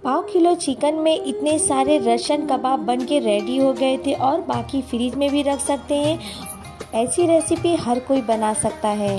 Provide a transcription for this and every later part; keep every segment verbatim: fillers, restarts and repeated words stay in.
पाव kilo chicken में इतने सारे रशियन कबाब बन के रेडी हो गए थे और बाकी फ्रिज में भी रख सकते हैं। ऐसी रेसिपी हर कोई बना सकता है।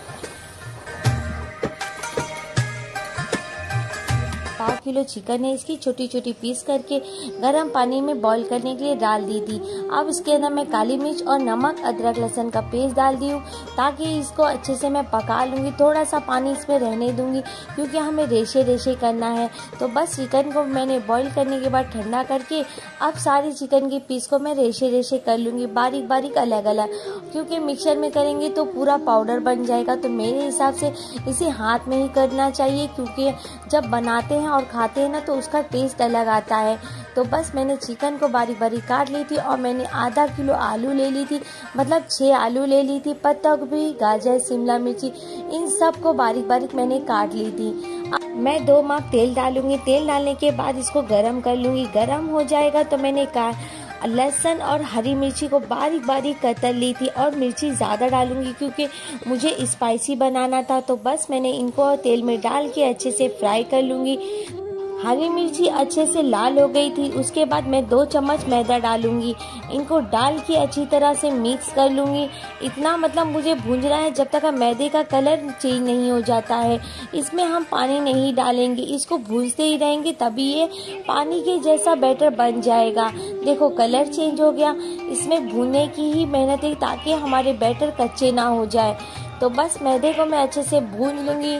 पाव किलो चिकन है, इसकी छोटी छोटी पीस करके गर्म पानी में बॉईल करने के लिए डाल दी थी। अब इसके अंदर मैं काली मिर्च और नमक, अदरक लहसुन का पेस्ट डाल दी हूँ ताकि इसको अच्छे से मैं पका लूँगी। थोड़ा सा पानी इसमें रहने दूँगी क्योंकि हमें रेशे रेशे करना है। तो बस चिकन को मैंने बॉईल करने के बाद ठंडा करके अब सारी चिकन की पीस को मैं रेशे रेशे कर लूँगी, बारीक बारीक अलग अलग, क्योंकि मिक्सर में करेंगे तो पूरा पाउडर बन जाएगा। तो मेरे हिसाब से इसे हाथ में ही करना चाहिए क्योंकि जब बनाते हैं और खाते हैं ना तो उसका टेस्ट अलग आता है। तो बस मैंने चिकन को बारीक बारीक काट ली थी और मैंने आधा किलो आलू ले ली थी, मतलब छः आलू ले ली थी, पत्ता गोभी, गाजर, शिमला मिर्ची, इन सब को बारीक बारीक मैंने काट ली थी। मैं दो माप तेल डालूंगी। तेल डालने के बाद इसको गरम कर लूँगी। गरम हो जाएगा तो मैंने का लहसुन और हरी मिर्ची को बारीक बारीक कतर ली थी और मिर्ची ज़्यादा डालूंगी क्योंकि मुझे स्पाइसी बनाना था। तो बस मैंने इनको तेल में डाल के अच्छे से फ्राई कर लूँगी। हरी मिर्ची अच्छे से लाल हो गई थी। उसके बाद मैं दो चम्मच मैदा डालूंगी। इनको डाल के अच्छी तरह से मिक्स कर लूँगी। इतना मतलब मुझे भूंजना है जब तक मैदे का कलर चेंज नहीं हो जाता है। इसमें हम पानी नहीं डालेंगे, इसको भूंजते ही रहेंगे तभी ये पानी के जैसा बैटर बन जाएगा। देखो कलर चेंज हो गया। इसमें भूनने की ही मेहनत है ताकि हमारे बैटर कच्चे ना हो जाए। तो बस मैदे को मैं अच्छे से भून लूँगी।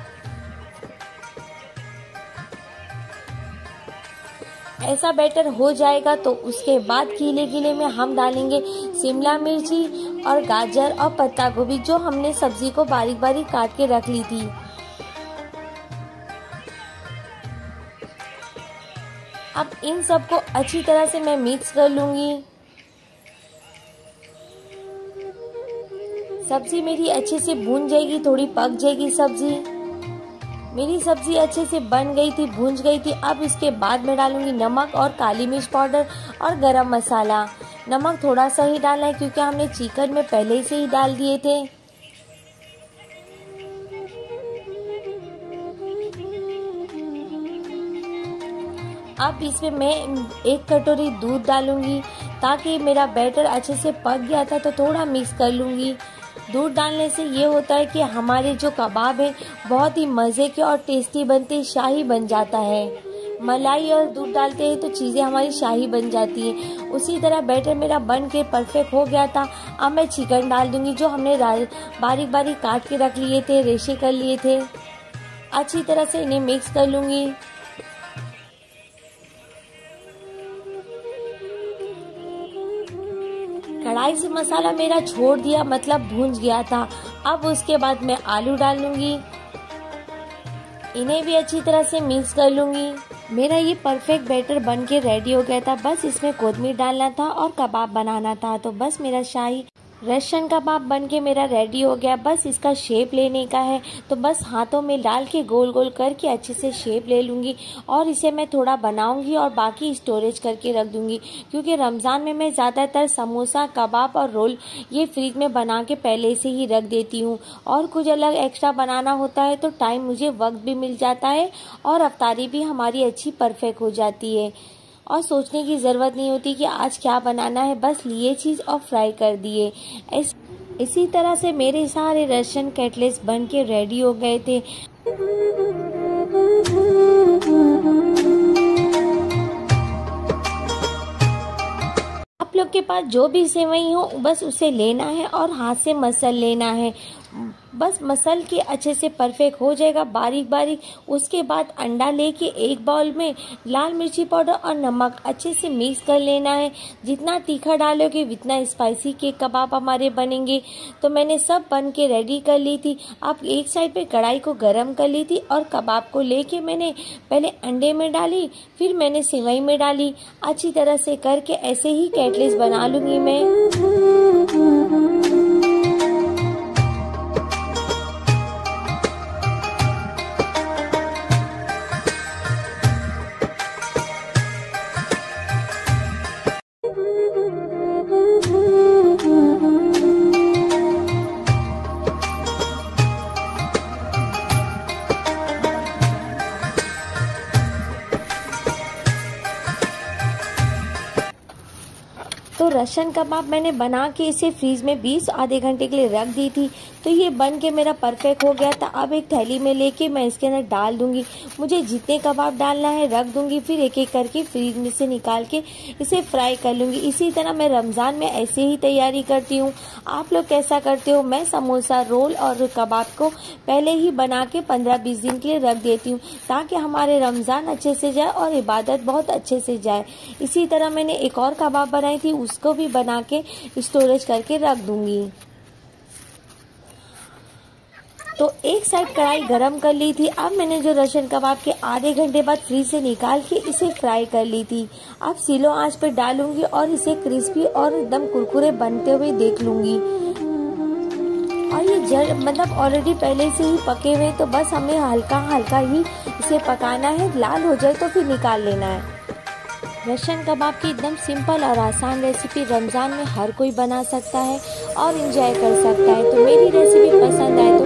ऐसा बैटर हो जाएगा तो उसके बाद गीले गीले में हम डालेंगे शिमला मिर्ची और गाजर और पत्ता गोभी जो हमने सब्जी को बारीक बारीक काट के रख ली थी। अब इन सबको अच्छी तरह से मैं मिक्स कर लूंगी। सब्जी मेरी अच्छे से भून जाएगी, थोड़ी पक जाएगी सब्जी। मेरी सब्जी अच्छे से बन गई थी, भूंज गई थी। अब इसके बाद मैं डालूंगी नमक और काली मिर्च पाउडर और गरम मसाला। नमक थोड़ा सा ही डालना है क्योंकि हमने चिकन में पहले से ही डाल दिए थे। अब इसमें मैं एक कटोरी दूध डालूंगी ताकि मेरा बैटर अच्छे से पक गया था तो थोड़ा मिक्स कर लूंगी। दूध डालने से ये होता है कि हमारे जो कबाब है बहुत ही मज़े के और टेस्टी बनते, शाही बन जाता है। मलाई और दूध डालते हैं तो चीज़ें हमारी शाही बन जाती है। उसी तरह बैटर मेरा बन के परफेक्ट हो गया था। अब मैं चिकन डाल दूंगी जो हमने बारीक बारीक काट के रख लिए थे, रेशे कर लिए थे। अच्छी तरह से इन्हें मिक्स कर लूँगी। कढ़ाई से मसाला मेरा छोड़ दिया, मतलब भूंज गया था। अब उसके बाद मैं आलू डाल लूंगी। इन्हें भी अच्छी तरह से मिक्स कर लूंगी। मेरा ये परफेक्ट बैटर बन के रेडी हो गया था। बस इसमें कोथिमीर डालना था और कबाब बनाना था। तो बस मेरा शाही रशियन कबाब बन के मेरा रेडी हो गया। बस इसका शेप लेने का है तो बस हाथों में डाल के गोल गोल करके अच्छे से शेप ले लूँगी और इसे मैं थोड़ा बनाऊंगी और बाकी स्टोरेज करके रख दूंगी क्योंकि रमज़ान में मैं ज़्यादातर समोसा, कबाब और रोल ये फ्रिज में बना के पहले से ही रख देती हूँ। और कुछ अलग एक्स्ट्रा बनाना होता है तो टाइम मुझे वक्त भी मिल जाता है और अफ्तारी भी हमारी अच्छी परफेक्ट हो जाती है और सोचने की ज़रूरत नहीं होती कि आज क्या बनाना है, बस लिए चीज़ और फ्राई कर दिए। इस, इसी तरह से मेरे सारे रशियन कटलेट्स बन के रेडी हो गए थे। आप लोग के पास जो भी सेवई हो बस उसे लेना है और हाथ से मसल लेना है। बस मसल के अच्छे से परफेक्ट हो जाएगा बारीक बारीक। उसके बाद अंडा लेके एक बाउल में लाल मिर्ची पाउडर और नमक अच्छे से मिक्स कर लेना है। जितना तीखा डालोगे उतना स्पाइसी के कबाब हमारे बनेंगे। तो मैंने सब बन के रेडी कर ली थी। अब एक साइड पे कढ़ाई को गरम कर ली थी और कबाब को लेके मैंने पहले अंडे में डाली, फिर मैंने सेवई में डाली। अच्छी तरह से करके ऐसे ही कटलेट्स बना लूँगी मैं। तो रशन कबाब मैंने बना के इसे फ्रीज में बीस आधे घंटे के लिए रख दी थी। तो ये बन के मेरा परफेक्ट हो गया था। अब एक थैली में लेके मैं इसके अंदर डाल दूंगी। मुझे जितने कबाब डालना है रख दूंगी, फिर एक एक करके फ्रीज में से निकाल के इसे फ्राई कर लूंगी। इसी तरह मैं रमज़ान में ऐसे ही तैयारी करती हूँ। आप लोग कैसा करते हो? मैं समोसा, रोल और कबाब को पहले ही बना के पंद्रह बीस दिन के लिए रख देती हूँ, ताकि हमारे रमज़ान अच्छे से जाए और इबादत बहुत अच्छे से जाए। इसी तरह मैंने एक और कबाब बनाई थी, उसको भी बना के स्टोरेज करके रख दूंगी। तो एक साइड कढ़ाई गरम कर ली थी। अब मैंने जो रशन कबाब के आधे घंटे बाद फ्रीज से निकाल के इसे फ्राई कर ली थी। अब स्लो आंच पर डालूंगी और इसे क्रिस्पी और एकदम कुरकुरे बनते हुए देख लूंगी। और ये जल मतलब ऑलरेडी पहले से ही पके हुए, तो बस हमें हल्का हल्का ही इसे पकाना है। लाल हो जाए तो फिर निकाल लेना है। रशन कबाब की एकदम सिंपल और आसान रेसिपी रमज़ान में हर कोई बना सकता है और एंजॉय कर सकता है। तो मेरी रेसिपी पसंद आए तो